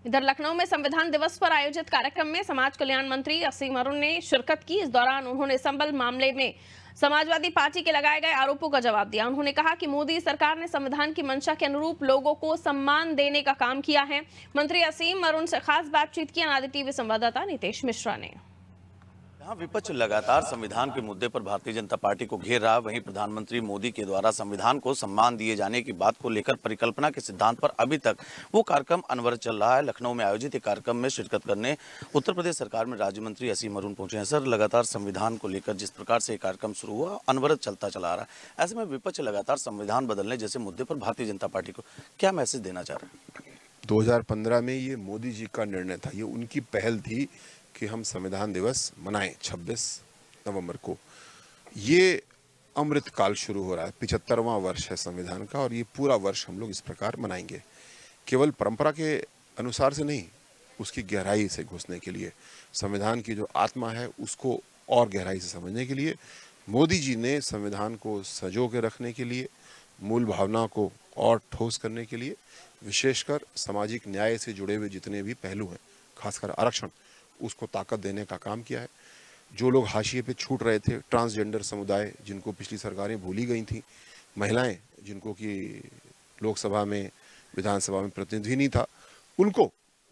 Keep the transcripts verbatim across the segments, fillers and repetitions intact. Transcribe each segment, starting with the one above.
इधर लखनऊ में संविधान दिवस पर आयोजित कार्यक्रम में समाज कल्याण मंत्री असीम अरुण ने शिरकत की। इस दौरान उन्होंने संबल मामले में समाजवादी पार्टी के लगाए गए आरोपों का जवाब दिया। उन्होंने कहा कि मोदी सरकार ने संविधान की मंशा के अनुरूप लोगों को सम्मान देने का काम किया है। मंत्री असीम अरुण से खास बातचीत की अनादि टीवी संवाददाता नितेश मिश्रा ने। यहाँ विपक्ष लगातार संविधान के मुद्दे पर भारतीय जनता पार्टी को घेर रहा, वहीं प्रधानमंत्री मोदी के द्वारा संविधान को सम्मान दिए जाने की बात को लेकर परिकल्पना के सिद्धांत पर अभी तक वो कार्यक्रम अनवरत चल रहा है। लखनऊ में आयोजित एक कार्यक्रम में शिरकत करने उत्तर प्रदेश सरकार में राज्य मंत्री असीम अरुण पहुंचे हैं। सर, लगातार संविधान को लेकर जिस प्रकार से कार्यक्रम शुरू हुआ, अनवरत चलता चला आ रहा है, ऐसे में विपक्ष लगातार संविधान बदलने जैसे मुद्दे पर भारतीय जनता पार्टी को क्या मैसेज देना चाह रहे हैं? दो हजार पंद्रह में ये मोदी जी का निर्णय था, ये उनकी पहल थी कि हम संविधान दिवस मनाएं छब्बीस नवंबर को। ये अमृत काल शुरू हो रहा है, पिछहत्तरवां वर्ष है संविधान का, और ये पूरा वर्ष हम लोग इस प्रकार मनाएंगे। केवल परंपरा के अनुसार से नहीं, उसकी गहराई से घुसने के लिए, संविधान की जो आत्मा है उसको और गहराई से समझने के लिए मोदी जी ने संविधान को संजो के रखने के लिए, मूल भावना को और ठोस करने के लिए, विशेषकर सामाजिक न्याय से जुड़े हुए जितने भी पहलू हैं, खासकर आरक्षण, उसको ताकत देने का काम किया है। जो लोग हाशिए पे छूट रहे थे, ट्रांसजेंडर समुदाय जिनको पिछली सरकारें भूली गई थी, महिलाएं जिनको कि लोकसभा में, विधानसभा में प्रतिनिधि नहीं था, उनको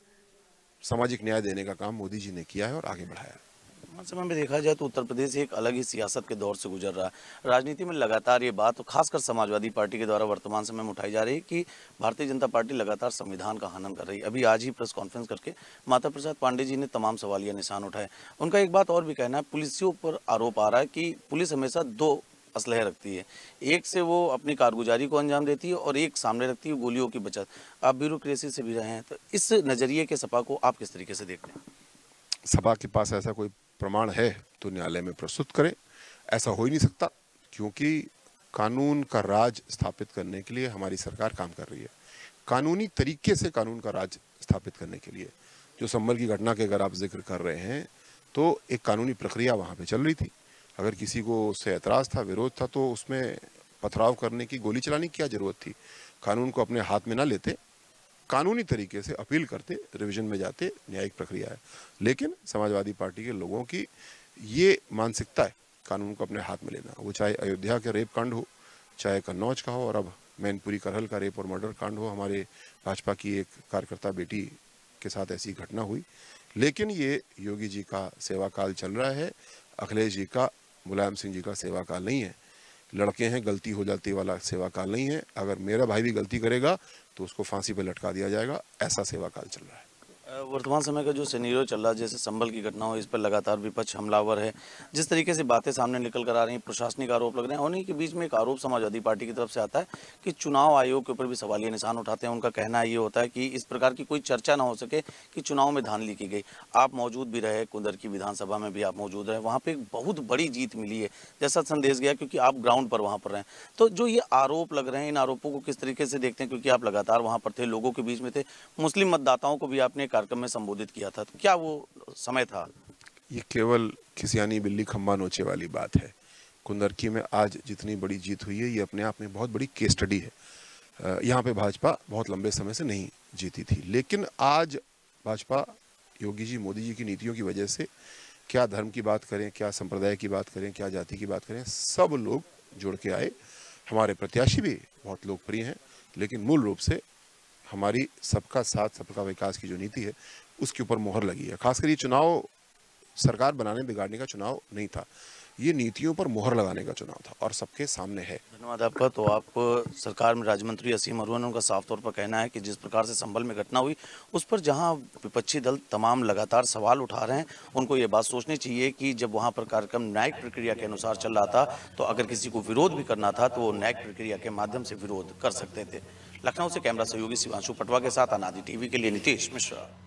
सामाजिक न्याय देने का काम मोदी जी ने किया है और आगे बढ़ाया है। समय में देखा जाए तो उत्तर प्रदेश एक अलग ही सियासत के दौर से गुजर रहा है। राजनीति में लगातार ये बात खासकर समाजवादी पार्टी के द्वारा वर्तमान समय में उठाई जा रही है कि भारतीय जनता पार्टी लगातार संविधान का हनन कर रही है। अभी आज ही प्रेस कॉन्फ्रेंस करके माता प्रसाद पांडे जी ने तमाम सवालिया निशान उठाए। उनका एक बात और भी कहना है, पुलिसियों पर आरोप आ रहा है कि पुलिस हमेशा दो असलहे रखती है, एक से वो अपनी कारगुजारी को अंजाम देती है और एक सामने रखती है गोलियों की बचत। आप ब्यूरोक्रेसी से भी रहे हैं, तो इस नजरिए के सपा को आप किस तरीके से देखते हैं? सपा के पास ऐसा कोई प्रमाण है तो न्यायालय में प्रस्तुत करें। ऐसा हो ही नहीं सकता, क्योंकि कानून का राज स्थापित करने के लिए हमारी सरकार काम कर रही है, कानूनी तरीके से कानून का राज स्थापित करने के लिए। जो संभल की घटना के अगर आप जिक्र कर रहे हैं, तो एक कानूनी प्रक्रिया वहाँ पे चल रही थी। अगर किसी को उससे एतराज़ था, विरोध था, तो उसमें पथराव करने की, गोली चलाने की क्या जरूरत थी? कानून को अपने हाथ में ना लेते, कानूनी तरीके से अपील करते, रिवीजन में जाते, न्यायिक प्रक्रिया है। लेकिन समाजवादी पार्टी के लोगों की ये मानसिकता है कानून को अपने हाथ में लेना, वो चाहे अयोध्या के रेप कांड हो, चाहे कन्नौज का हो, और अब मैनपुरी करहल का रेप और मर्डर कांड हो। हमारे भाजपा की एक कार्यकर्ता बेटी के साथ ऐसी घटना हुई। लेकिन ये योगी जी का सेवा काल चल रहा है, अखिलेश जी का, मुलायम सिंह जी का सेवा काल नहीं है। लड़के हैं, गलती हो जाती वाला सेवा काल नहीं है। अगर मेरा भाई भी गलती करेगा तो उसको फांसी पर लटका दिया जाएगा, ऐसा सेवा काल चल रहा है। वर्तमान समय का जो सिनेरियो चल रहा है, जैसे संभल की घटना हो, इस पर लगातार विपक्ष हमलावर है, जिस तरीके से बातें सामने निकल कर आ रही हैं, प्रशासनिक आरोप लग रहे हैं। उन्हीं के बीच में एक आरोप समाजवादी पार्टी की तरफ से आता है कि चुनाव आयोग के ऊपर भी सवालिया निशान उठाते हैं। उनका कहना ये होता है कि इस प्रकार की कोई चर्चा ना हो सके कि चुनाव में धांधली की गई। आप मौजूद भी रहे, कुंदर की विधानसभा में भी आप मौजूद रहे, वहाँ पर एक बहुत बड़ी जीत मिली है जैसा संदेश गया, क्योंकि आप ग्राउंड पर वहाँ पर रहें। तो जो ये आरोप लग रहे हैं, इन आरोपों को किस तरीके से देखते हैं? क्योंकि आप लगातार वहाँ पर थे, लोगों के बीच में थे, मुस्लिम मतदाताओं को भी आपने कार्यक्रम में संबोधित किया था, तो क्या वो समय था? ये केवल खिसियानी बिल्ली खंबा नोचे वाली बात है। कुंदरकी में आज जितनी बड़ी जीत हुई है, ये अपने आप में बहुत बड़ी केस स्टडी है। यहाँ पे भाजपा बहुत लंबे समय से नहीं जीती थी, लेकिन आज भाजपा योगी जी, मोदी जी की नीतियों की वजह से, क्या धर्म की बात करें, क्या संप्रदाय की बात करें, क्या जाति की बात करें, सब लोग जुड़ के आए। हमारे प्रत्याशी भी बहुत लोकप्रिय हैं, लेकिन मूल रूप से हमारी सबका साथ सबका विकास की जो नीति है, उसके ऊपर मोहर लगी है। खासकर ये चुनाव सरकार बनाने बिगाड़ने का चुनाव नहीं था, ये नीतियों पर मोहर लगाने का चुनाव था, और सबके सामने है। धन्यवाद आपका। तो आप सरकार में राज्य मंत्री असीम अरुण, उनका साफ तौर पर कहना है कि जिस प्रकार से संभल में घटना हुई, उस पर जहां विपक्षी दल तमाम लगातार सवाल उठा रहे हैं, उनको ये बात सोचनी चाहिए कि जब वहां पर कार्यक्रम न्यायिक प्रक्रिया के अनुसार चल रहा था, तो अगर किसी को विरोध भी करना था तो वो न्यायिक प्रक्रिया के माध्यम से विरोध कर सकते थे। लखनऊ से कैमरा सहयोगी शिवांशु पटवा के साथ अनादि टीवी के लिए नितेश मिश्रा।